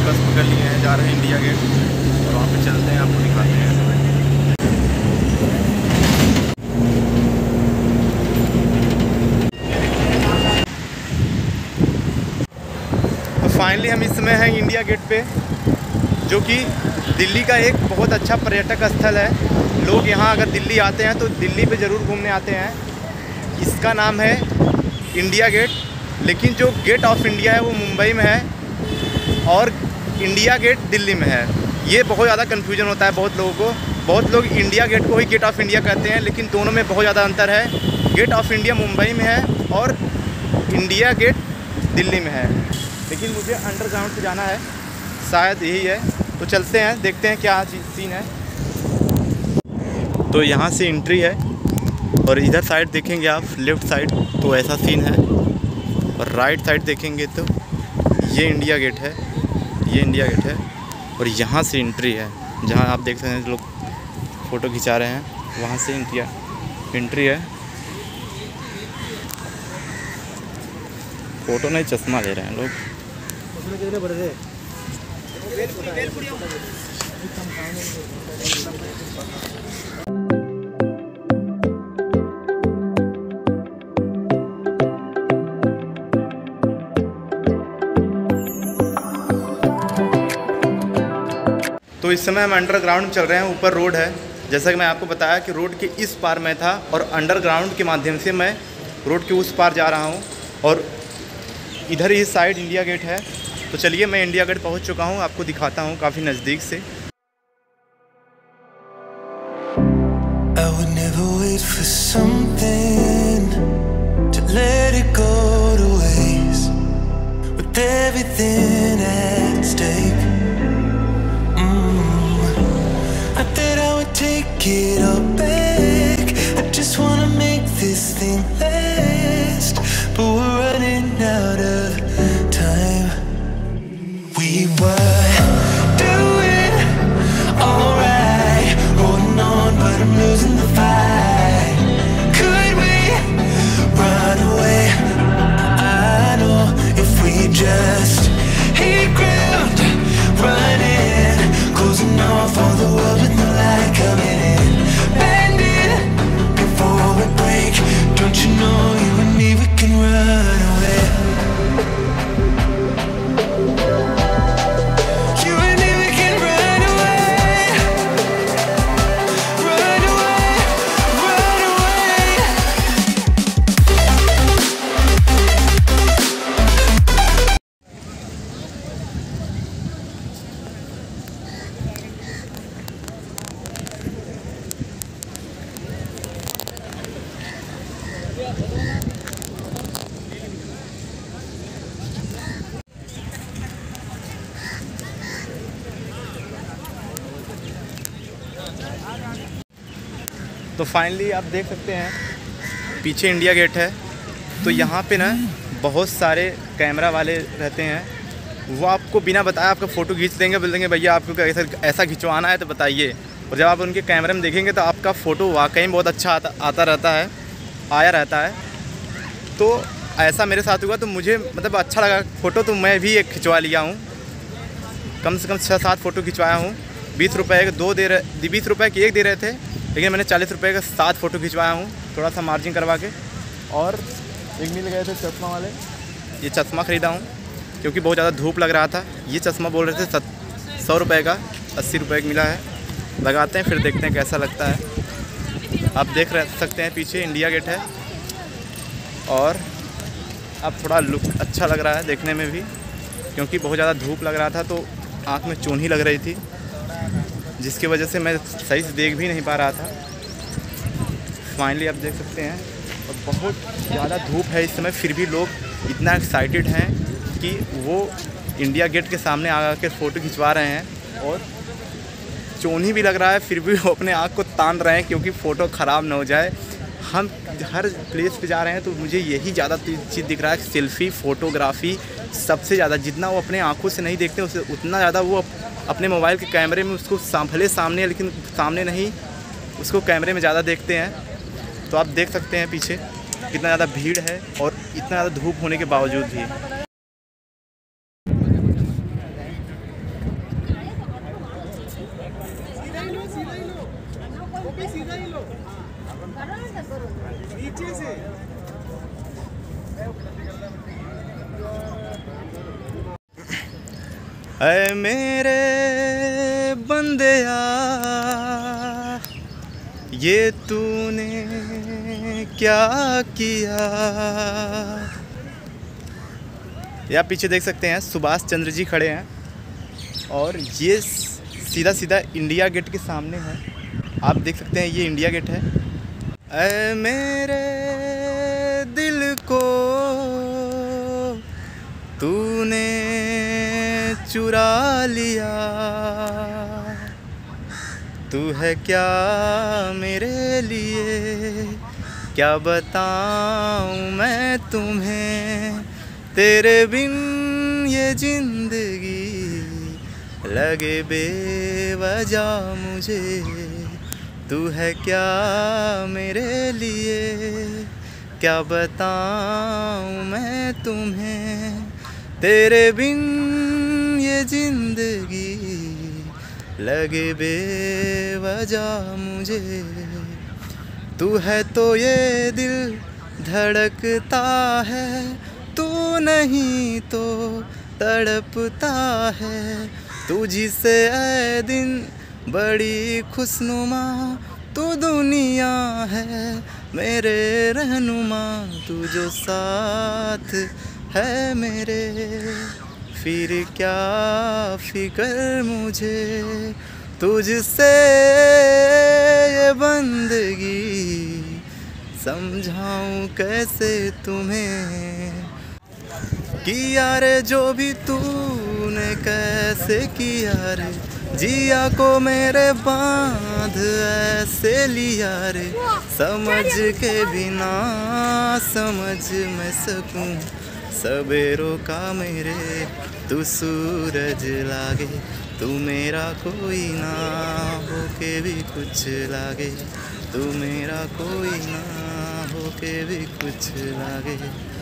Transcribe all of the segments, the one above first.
बस पकड़ लिए हैं, जा रहे हैं इंडिया गेट और वहाँ पे चलते हैं, आपको दिखाते हैं। तो फाइनली हम इस समय हैं इंडिया गेट पे, जो कि दिल्ली का एक बहुत अच्छा पर्यटक स्थल है। लोग यहाँ अगर दिल्ली आते हैं तो दिल्ली पे ज़रूर घूमने आते हैं। इसका नाम है इंडिया गेट, लेकिन जो गेट ऑफ इंडिया है वो मुंबई में है और इंडिया गेट दिल्ली में है। ये बहुत ज़्यादा कन्फ्यूजन होता है बहुत लोगों को। बहुत लोग इंडिया गेट को ही गेट ऑफ इंडिया कहते हैं, लेकिन दोनों में बहुत ज़्यादा अंतर है। गेट ऑफ इंडिया मुंबई में है और इंडिया गेट दिल्ली में है। लेकिन मुझे अंडरग्राउंड से जाना है, शायद यही है, तो चलते हैं, देखते हैं क्या सीन है। तो यहाँ से एंट्री है और इधर साइड देखेंगे आप, लेफ़्ट साइड तो ऐसा सीन है और राइट साइड देखेंगे तो ये इंडिया गेट है, ये इंडिया गेट है और यहाँ से एंट्री है। जहाँ आप देख सकते हैं लोग फ़ोटो खिंचा रहे हैं, वहाँ से एंट्री है। फ़ोटो नहीं, चश्मा ले रहे हैं लोग। तो इस समय हम अंडरग्राउंड में चल रहे हैं, ऊपर रोड है। जैसा कि मैं आपको बताया कि रोड के इस पार मैं था और अंडरग्राउंड के माध्यम से मैं रोड के उस पार जा रहा हूं और इधर ही साइड इंडिया गेट है। तो चलिए, मैं इंडिया गेट पहुंच चुका हूं, आपको दिखाता हूं काफ़ी नज़दीक से। Take it all back. I just wanna make this thing last, but we're running out of time. We were doing alright, holding on, but I'm losing the fight. Could we run away? I know if we just hit ground, running, closing off all the world with no light coming in, bending before we break. Don't you know you and me, we can run away. You and me, we can run away. Run away, run away. तो finally आप देख सकते हैं पीछे India gate है। तो यहाँ पे ना बहुत सारे कैमरा वाले रहते हैं, वो आपको बिना बताए आपका फ़ोटो खींच देंगे, बोल देंगे भैया आपको ऐसा खिंचवाना है तो बताइए। और जब आप उनके कैमरे में देखेंगे तो आपका फ़ोटो वाकई में बहुत अच्छा आता रहता है, आया रहता है। तो ऐसा मेरे साथ हुआ, तो मुझे मतलब अच्छा लगा फ़ोटो, तो मैं भी एक खिंचवा लिया हूँ। कम से कम 6-7 फ़ोटो खिंचवाया हूँ। 20 रुपये के 20 रुपये की एक दे रहे थे, लेकिन मैंने 40 रुपये का 7 फ़ोटो खिंचवाया हूँ, थोड़ा सा मार्जिन करवा के। और एक मिल गए थे चश्मा वाले, ये चश्मा ख़रीदा हूँ क्योंकि बहुत ज़्यादा धूप लग रहा था। ये चश्मा बोल रहे थे 100 रुपये का, 80 रुपये का मिला है। लगाते हैं फिर देखते हैं कैसा लगता है। आप देख सकते हैं पीछे इंडिया गेट है और अब थोड़ा लुक अच्छा लग रहा है देखने में भी, क्योंकि बहुत ज़्यादा धूप लग रहा था तो आँख में चुन ही लग रही थी, जिसकी वजह से मैं सही से देख भी नहीं पा रहा था। फाइनली आप देख सकते हैं और बहुत ज़्यादा धूप है इस समय, फिर भी लोग इतना एक्साइटेड हैं कि वो इंडिया गेट के सामने आकर फ़ोटो खिंचवा रहे हैं। और चोनी भी लग रहा है, फिर भी वो अपने आँख को तान रहे हैं क्योंकि फ़ोटो ख़राब ना हो जाए। हम हर प्लेस पे जा रहे हैं तो मुझे यही ज़्यादा चीज़ दिख रहा है, सेल्फ़ी फ़ोटोग्राफ़ी सबसे ज़्यादा। जितना वो अपने आँखों से नहीं देखते उससे उतना ज़्यादा वो अपने मोबाइल के कैमरे में उसको भले सामने, लेकिन सामने नहीं, उसको कैमरे में ज़्यादा देखते हैं। तो आप देख सकते हैं पीछे कितना ज़्यादा भीड़ है और इतना ज़्यादा धूप होने के बावजूद भी। ऐ मेरे बंदेया ये तूने क्या किया। या पीछे देख सकते हैं सुभाष चंद्र जी खड़े हैं और ये सीधा सीधा इंडिया गेट के सामने है। आप देख सकते हैं ये इंडिया गेट है। ऐ मेरे दिल को तूने चुरा लिया, तू है क्या मेरे लिए, क्या बताऊं मैं तुम्हें, तेरे बिन ये जिंदगी लगे बेवजह मुझे, तू है क्या मेरे लिए, क्या बताऊं मैं तुम्हें, तेरे बिन ये जिंदगी लगे बेवजह मुझे, तू है तो ये दिल धड़कता है, तू नहीं तो तड़पता है, तू जिसे ऐ दिन बड़ी खुशनुमा, तू दुनिया है मेरे रहनुमा, तू जो साथ है मेरे, फिर क्या फिक्र मुझे, तुझसे ये बंदगी समझाऊं कैसे तुम्हें, किया रे जो भी तूने कैसे किया रे, जिया को मेरे बांध ऐसे लिया रे, समझ के बिना समझ मैं सकूं, सबेरों का मेरे तू सूरज लागे, तू मेरा कोई ना हो के भी कुछ लागे, तू मेरा कोई ना हो के भी कुछ लागे,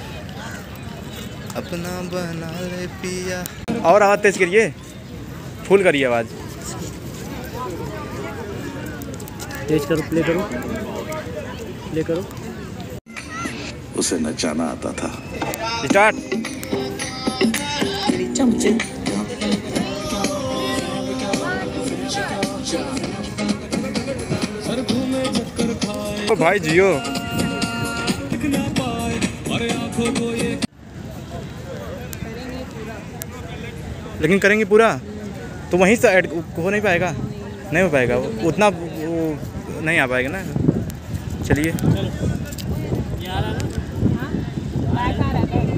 अपना बना ले पिया। और आवाज़ तेज करिए, फुल करिए आवाज़। तेज करो, प्ले करो, प्ले करो। उसे नचाना आता था। स्टार्ट। चमचे ओ भाई जियो। लेकिन करेंगे पूरा तो वहीं से ऐड हो नहीं पाएगा, नहीं हो पाएगा उतना, वो नहीं आ पाएगा ना। चलिए